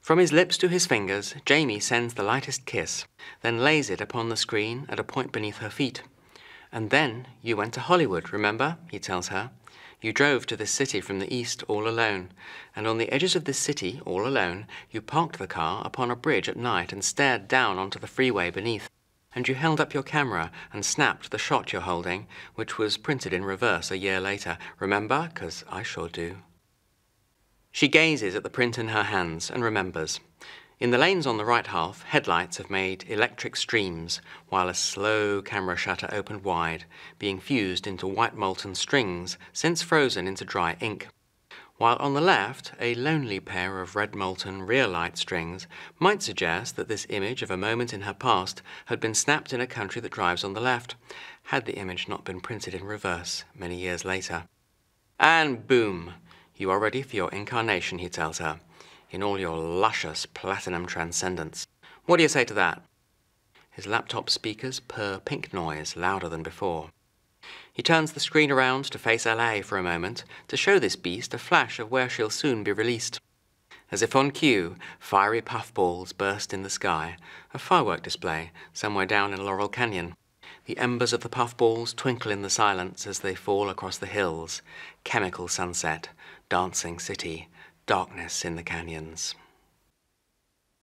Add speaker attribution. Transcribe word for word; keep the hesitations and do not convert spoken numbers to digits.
Speaker 1: From his lips to his fingers, Jaymi sends the lightest kiss, then lays it upon the screen at a point beneath her feet. And then you went to Hollywood, remember? He tells her. You drove to this city from the east all alone, and on the edges of this city, all alone, you parked the car upon a bridge at night and stared down onto the freeway beneath. And you held up your camera and snapped the shot you're holding, which was printed in reverse a year later. Remember? 'Cause I sure do. She gazes at the print in her hands and remembers. In the lanes on the right half, headlights have made electric streams, while a slow camera shutter opened wide, being fused into white-molten strings, since frozen into dry ink. While on the left, a lonely pair of red-molten rear-light strings might suggest that this image of a moment in her past had been snapped in a country that drives on the left, had the image not been printed in reverse many years later. And boom! You are ready for your incarnation, he tells her, in all your luscious platinum transcendence. What do you say to that? His laptop speakers purr pink noise louder than before. He turns the screen around to face L A for a moment to show this beast a flash of where she'll soon be released. As if on cue, fiery puffballs burst in the sky, a firework display somewhere down in Laurel Canyon. The embers of the puffballs twinkle in the silence as they fall across the hills. Chemical sunset, dancing city, darkness in the canyons.